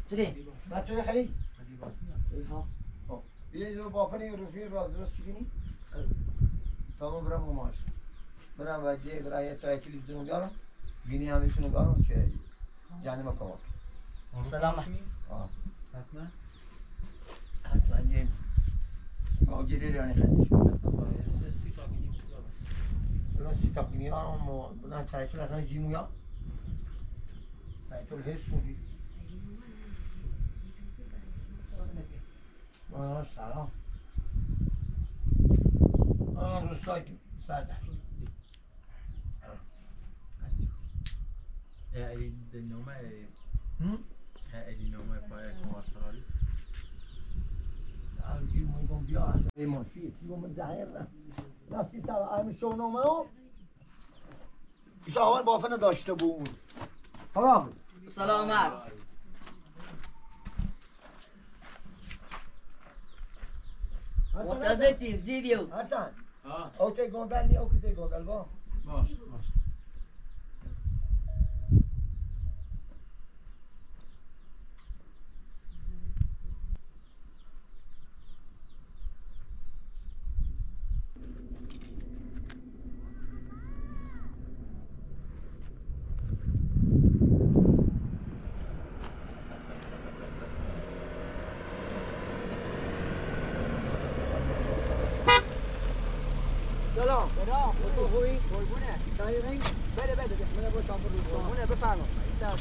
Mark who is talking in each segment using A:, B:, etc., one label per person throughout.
A: چی؟
B: بچه خرید؟
A: ها.
B: یه دو بافنی رفیق راست چیکنی؟ تا ما برم ماش. برم و جه برای یه تای تلویزیون بیارم. بینی همیشونو بیارم که جانی ما کمک.
A: سلام.
C: حتما.
B: حتما یه گوجه رانی خریدش.
C: سی تا گیریم شده بس.
B: بلا سی تا گیریم هم بلا تایکل اصلا جیمویا. تایکل هست مودی. سلام. روستای سردش.
C: Il nome è il nome poi come parole.
B: Oggi mi conviene. Ma sì, si come zahir. La si sta a mi sono ma شاور بافن داشته بود. خداحافظ.
A: سلامت. منتظرتیم زیبیو.
B: حسن. او ته گندل نی او ته گندل با.
C: باش.
B: سلام.
A: سلام.
B: تو خوبی؟
A: قربونه.
B: سایری؟
A: بده.
B: من با تام رو.
A: قربونه بفرمایید.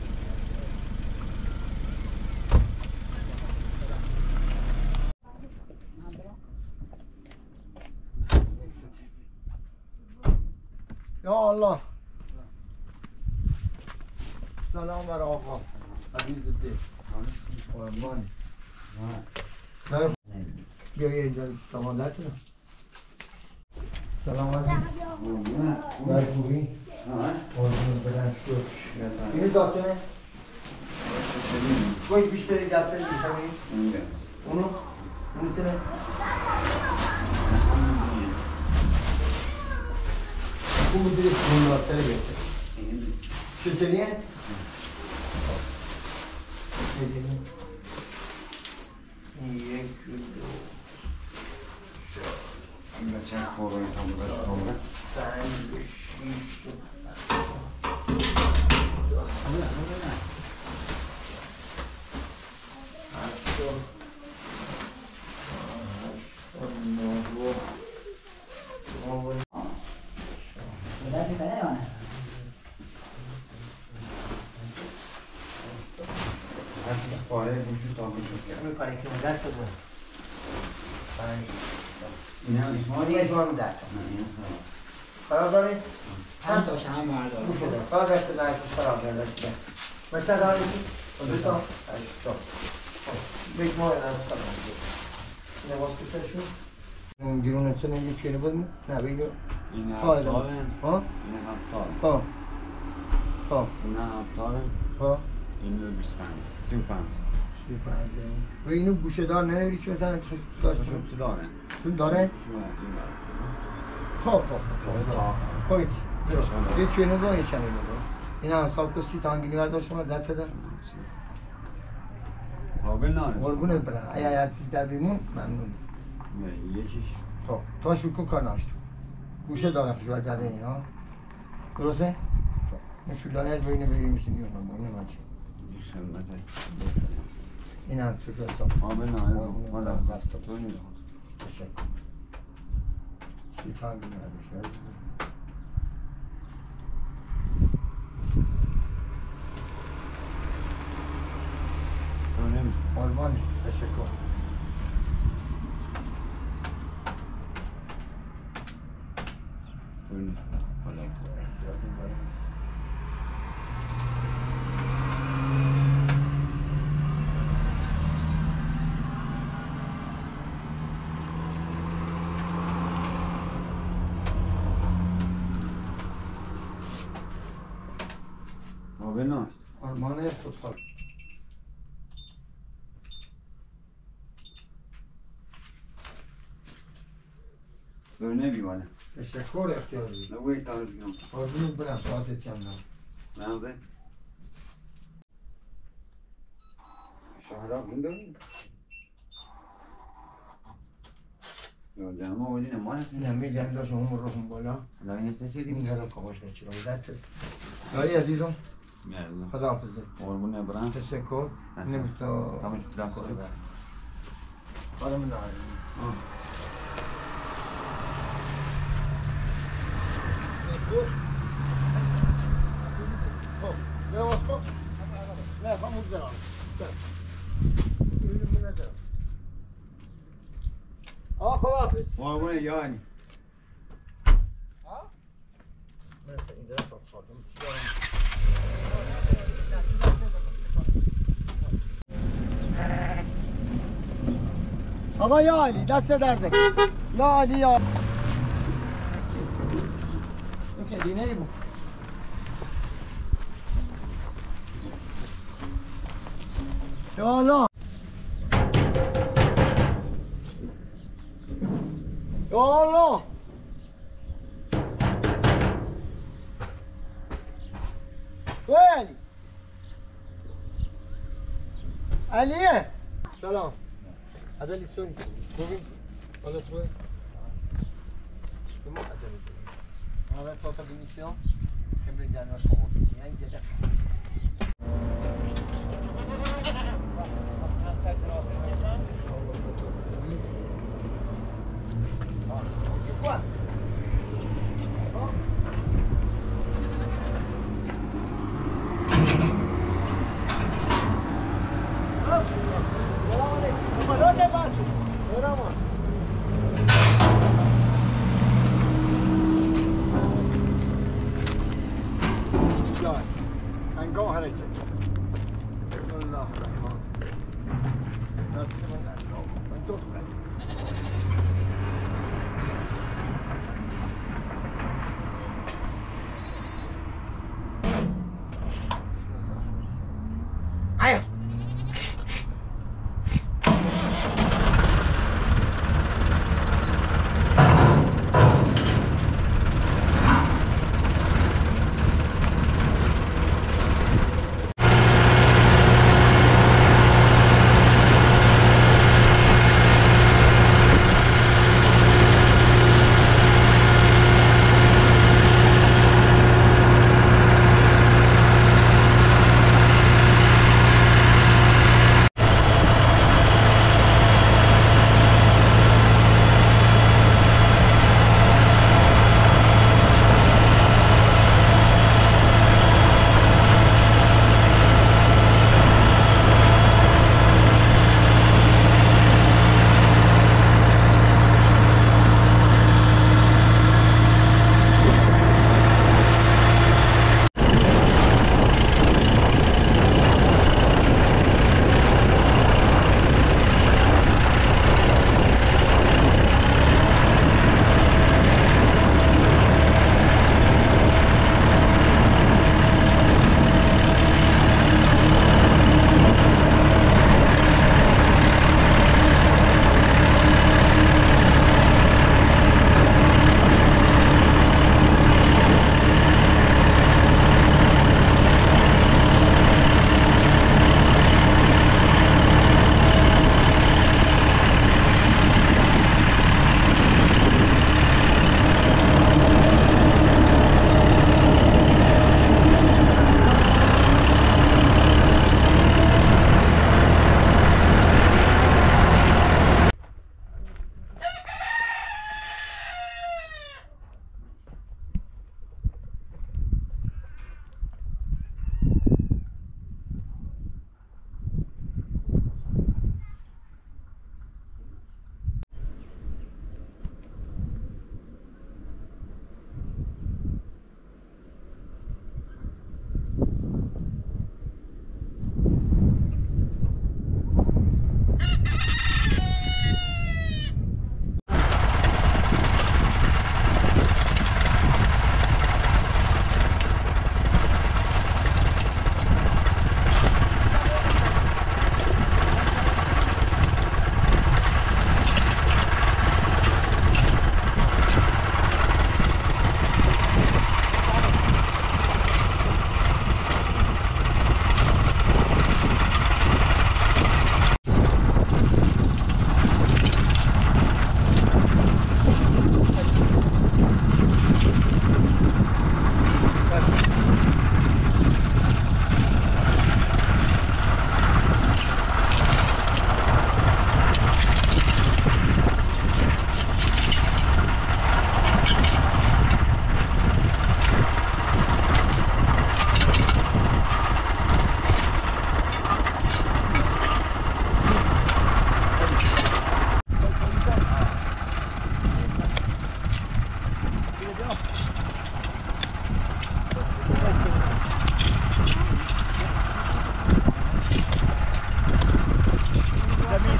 B: یا الله. سلام بر آقا. عزیز دل. قربان. بیا یه اینجا استمادت نه. سلام عزیز. بر خوبی؟ قربان برم شد. اینو داتنه؟ کوئی بیشتری داتنه میشمی؟ اونو؟ میتونه؟ Bu direkt bunlarlara getir. Şeteriye? یک دو
D: این بچه خوراک هم بودش کامله
B: 5 6
D: پاره گوشی تا گوشی کرد
B: میکنه که مدت تو بود 5
D: این هم اسماری؟
B: این اسمار مدت
D: نه این
B: خراب داری؟
A: 5 تاش هم بردار.
B: گوشه دار فقط دست دارش خراب دارد بچه داری؟ 2 تا 8 تا بیت ماه هم خراب اینه باز کسرشون اون گیرون چنه یکی اینه بود نه بگو
D: این
B: هفتاره
D: ها؟ این هفتاره این هفتاره این 25 35
B: و اینو گوشه دار نمیری چی بزنه
D: گوشه داره
B: چون داره؟ خب خواهید یکی اینو دار یکی اینو دار این هم حساب که 30 تا انگیلی برداشت شما دست ده
D: قابل ناره
B: قربونه برن اگه چیز در بیمون ممنون
D: نه یکیش
B: خب تا شکر کار ناشتو گوشه داره خوشبه زده اینا درسته؟ خب این شلایت و اینو بگیریم میشیم اینو مچه
D: این خدمته
B: این هم سکر حساب
D: قابل ناره
B: مالا دست تا
D: تو نیده
B: تشکر 30 تا انگیلی برداشت قربانت تشکر قربانت خودخواه
D: دونه بیمانه
B: تشکر اختیار بید
D: نوی تانو بیام
B: قربونت برم ساعتت چند نام
D: نامده شهرها بونده یا جمع آوردی نمانه
B: نمیدیم داشت اون روحم بالا
D: الان این استشیدیم
B: میدارم کماش نچی بایدت دایی عزیزم
D: میارم
B: خدا حافظه
D: قربونه برم
B: تشکر نمیتا
D: تماش دست رو بر
B: برای من خب لباس کن نه خاموش دارم آقا خدا حافظ
D: قربونه یانی
B: مثل این درست خوردم چیکار آقا یا علی دست درده یا علی یا اوکی دینه ایمو یا الله یا الله وين علي سلام هذا اللي تسوي تبي ولا تبي ما ادري هذا صوت الديميسيون كم رجعنا الصوت يعني جدا شكرا No se pacho, era más. Ya, انگاه حرکت. بسم الله الرحمن. بسم الله. من تو ايوه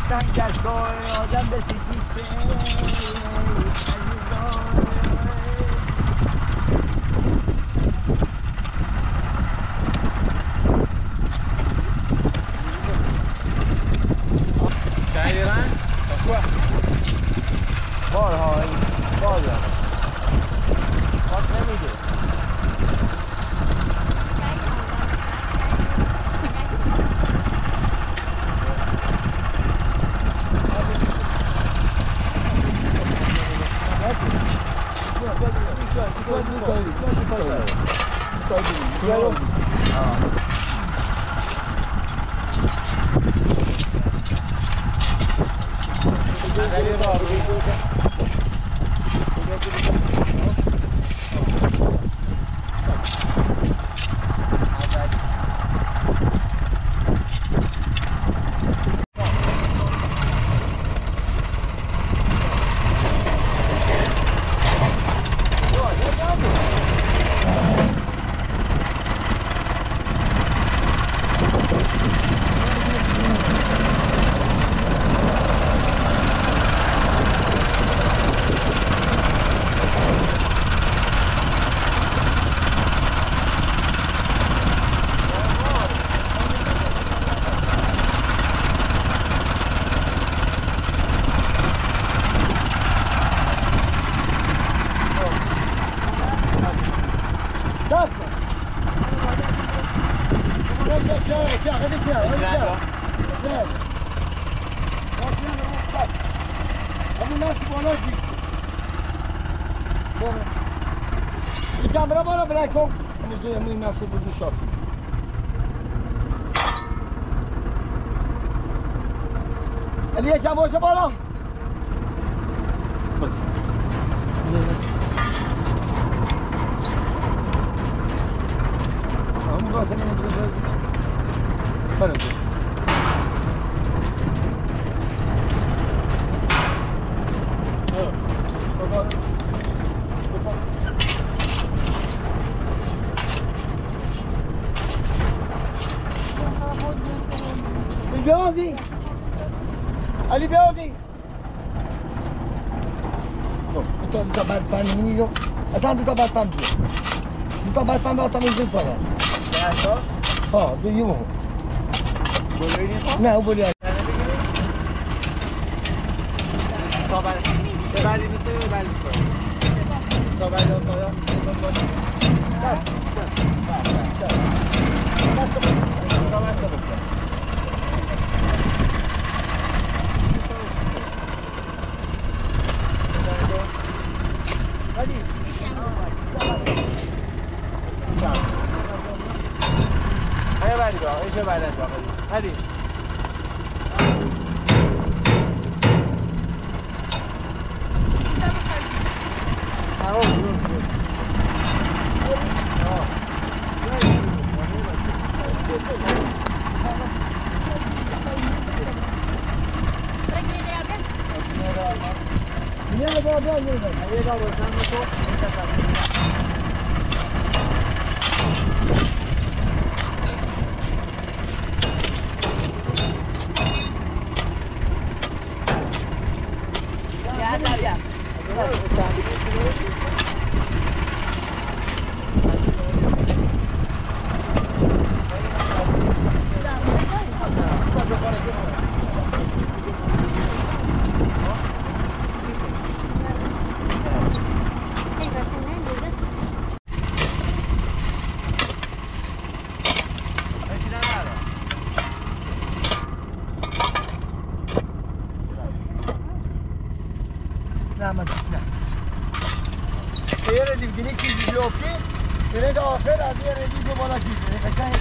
B: سنگستای آدم به سکیسته
C: Kayran? Quoi?
B: بارها این بار دارم آت نمیده Camera bana bırak o. Müziği nasıl bulmuş olsun. Aliye sen boşa bana. Bas. Ama bu senin biraz. Bana. بیازی علی بیازی دو تا برپن میگم اصلا دو تا برپن بیار دو تا برپن با تا میزون پارا ها دو یو نه او بولی
C: تا بعدی میشه بعدی میشه تا بعد از سایا میشه باشه هيا بعد بقى ايش بعد بقى هذه یه ردیف گینی چیزی بیافتی رد آخر از یه ردیف رو بالا چیزی قشنگ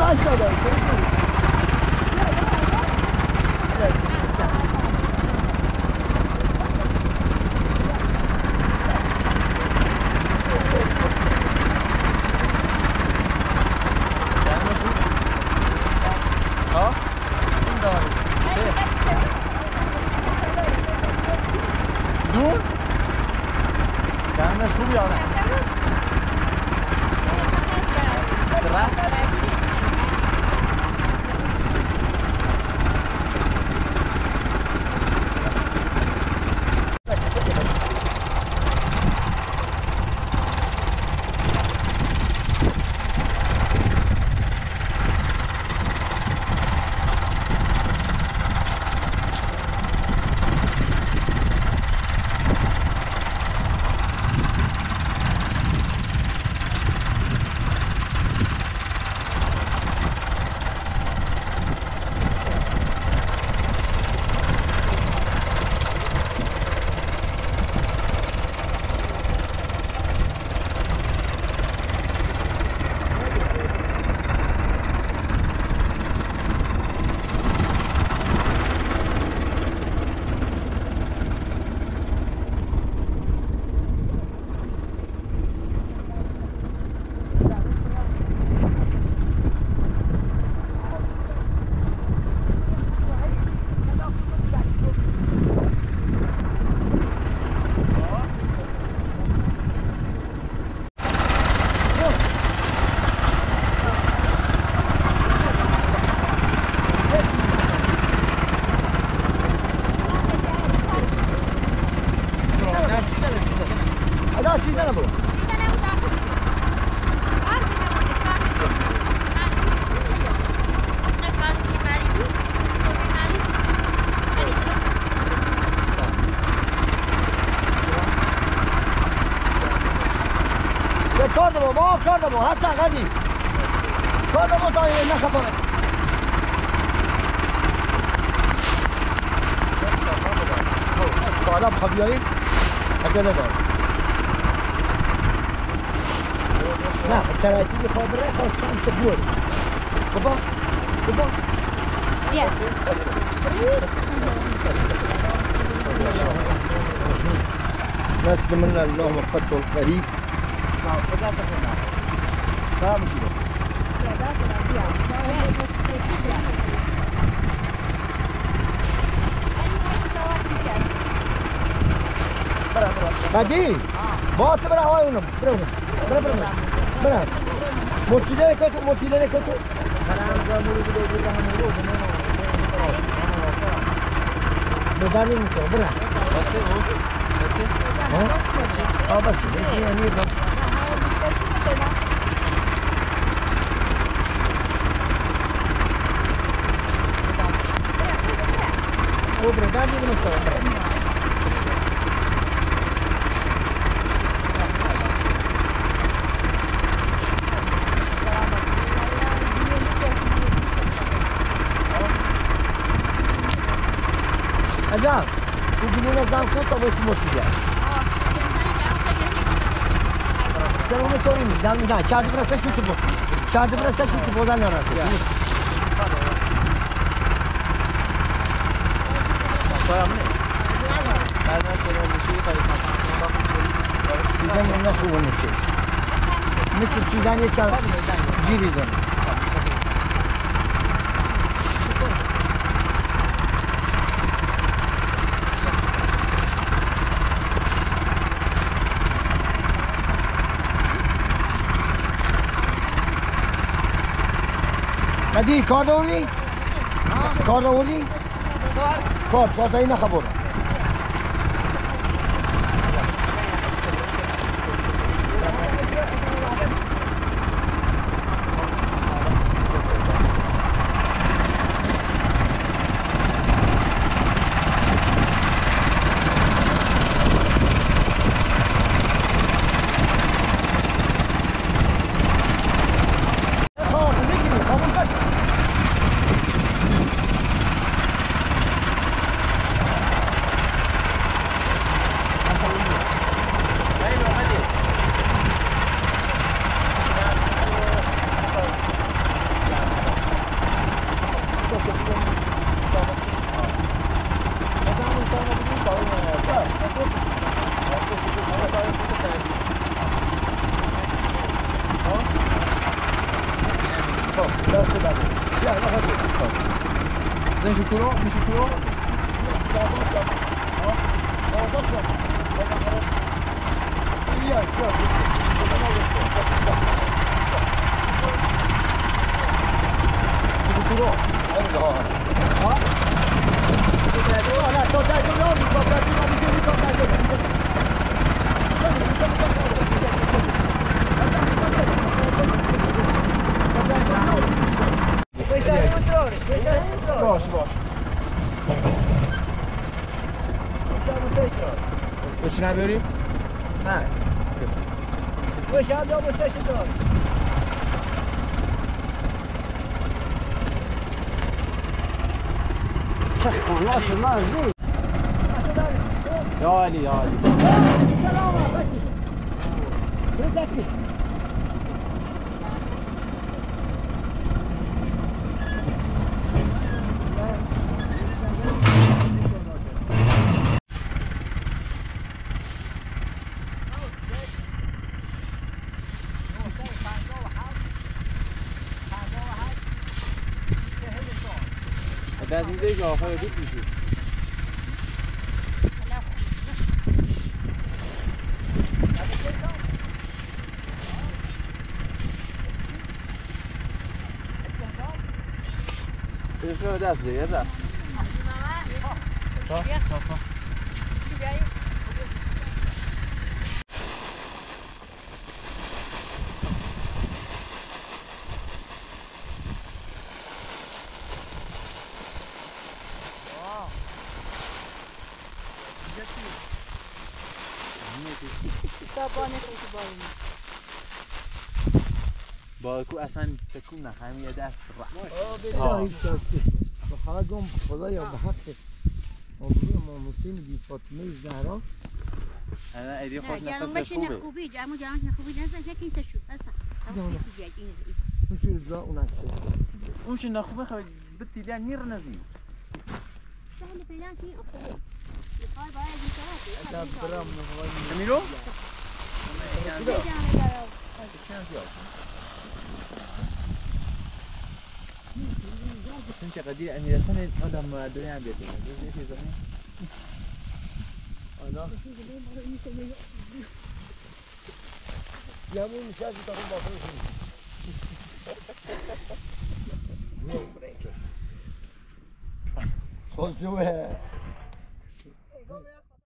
B: aşağıda.
C: دور؟ دهنش خوب یا نه؟
B: کاردمو حسن قدی کاردمو تا نخفانه بالا بخواه بیاییم عدله دار نه ترایتی که خواه بره خواه سمت بیاری بابا بابا
E: بیا
B: نسل من الله وقت القريب قدی بات برا هوای اونم برا موتیله کتو ببری میکنه برا بس یعنی بس او برا دادی نمیستم Adam, tu bine dam conta voi să mă fizează. Să nu mă torim, da, ce adevărat să știu să pot. Ce adevărat să știu să pot, dar nu răsă. Sizden ne kullanıyor çeş? Ne çeş sizden ne çal? Girizem. Hadi kar da olayım. Kar da olayım. Kar da yine kabul.
C: میشه تو رو؟ میشه تو رو؟ باش باش بچی نبریم؟ نه یا علی یا علی در دیده که آخر دید میشه برسه دست بزنی یه دست بالکو اصلا تکون نه همین یه دست
B: بخواه گم خدا یا به حق امروز ما مسلم بی فاطمه زهرا
C: انا ایدی خود
E: جانم
C: نفس
E: باشه
C: خوبه
E: نخوبی جامو نخوبی نزن که این تشو اصلا
B: میشه رضا اون عکسه
C: اون چه نخوبه خب بتی دیا نیر نزی
E: سهل پیدا کی اخوی میخوای باید این
B: برام
C: امیرو چون چقدر امیر حسن آدم مردمی هم بیاد
B: آنا یمون میشه از این تاقیم باقی کنیم خوشوه